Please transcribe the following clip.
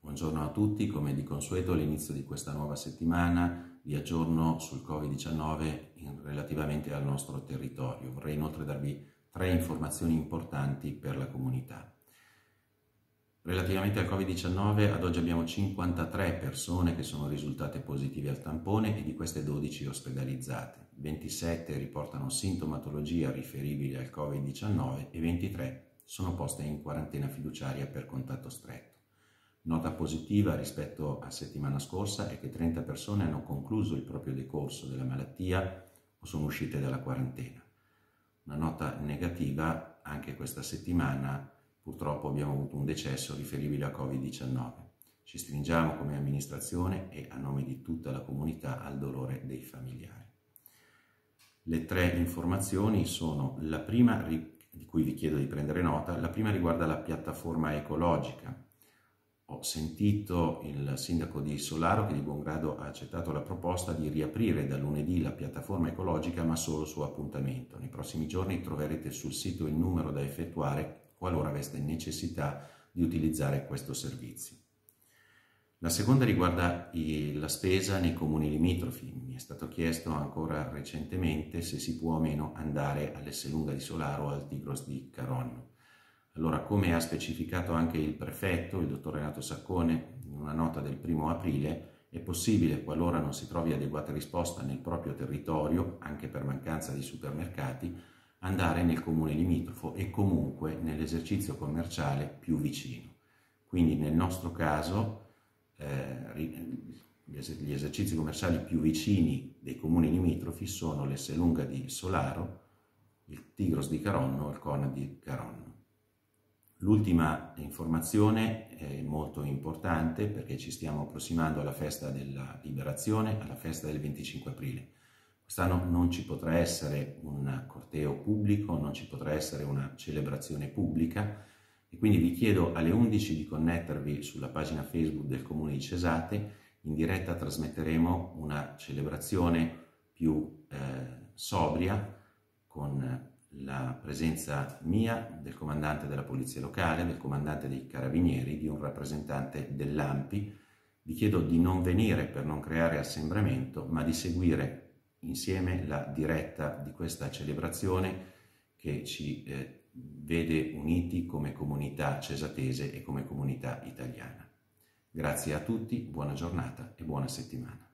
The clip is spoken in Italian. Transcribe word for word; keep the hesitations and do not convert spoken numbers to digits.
Buongiorno a tutti, come di consueto all'inizio di questa nuova settimana vi aggiorno sul Covid diciannove in, relativamente al nostro territorio. Vorrei inoltre darvi tre informazioni importanti per la comunità. Relativamente al Covid diciannove ad oggi abbiamo cinquantatré persone che sono risultate positive al tampone e di queste dodici ospedalizzate. ventisette riportano sintomatologia riferibile al Covid diciannove e ventitré sono poste in quarantena fiduciaria per contatto stretto. Nota positiva rispetto a settimana scorsa è che trenta persone hanno concluso il proprio decorso della malattia o sono uscite dalla quarantena. Una nota negativa: anche questa settimana purtroppo abbiamo avuto un decesso riferibile a Covid diciannove. Ci stringiamo come amministrazione e a nome di tutta la comunità al dolore dei familiari. Le tre informazioni sono: la prima, di cui vi chiedo di prendere nota, la prima riguarda la piattaforma ecologica. Ho sentito il sindaco di Solaro che di buon grado ha accettato la proposta di riaprire da lunedì la piattaforma ecologica, ma solo su appuntamento. Nei prossimi giorni troverete sul sito il numero da effettuare qualora aveste necessità di utilizzare questo servizio. La seconda riguarda la spesa nei comuni limitrofi. Mi è stato chiesto ancora recentemente se si può o meno andare all'Esselunga di Solaro o al Tigros di Caronno. Allora, come ha specificato anche il prefetto, il dottor Renato Saccone, in una nota del primo aprile, è possibile, qualora non si trovi adeguata risposta nel proprio territorio, anche per mancanza di supermercati, andare nel comune limitrofo e comunque nell'esercizio commerciale più vicino. Quindi nel nostro caso eh, gli esercizi commerciali più vicini dei comuni limitrofi sono l'Esselunga di Solaro, il Tigros di Caronno e il Conad di Caronno. L'ultima informazione è molto importante perché ci stiamo approssimando alla festa della Liberazione, alla festa del venticinque aprile. Quest'anno non ci potrà essere un corteo pubblico, non ci potrà essere una celebrazione pubblica e quindi vi chiedo alle undici di connettervi sulla pagina Facebook del Comune di Cesate. In diretta trasmetteremo una celebrazione più eh, sobria, con la presenza mia, del comandante della polizia locale, del comandante dei carabinieri, di un rappresentante dell'A N P I. Vi chiedo di non venire per non creare assembramento, ma di seguire insieme la diretta di questa celebrazione che ci eh, vede uniti come comunità cesatese e come comunità italiana. Grazie a tutti, buona giornata e buona settimana.